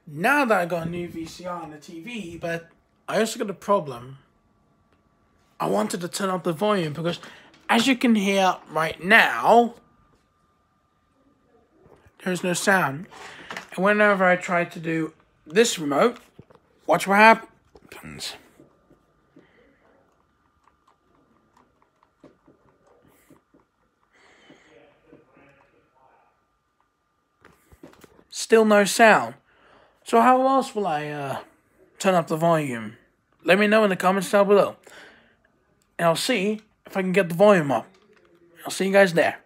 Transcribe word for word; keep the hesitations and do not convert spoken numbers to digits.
now that I got a new V C R on the T V, but I also got a problem. I wanted to turn up the volume because, as you can hear right now, there's no sound. And whenever I try to do this remote, watch what happens. Still no sound. So how else will I uh, turn up the volume? Let me know in the comments down below. And I'll see if I can get the volume up. I'll see you guys there.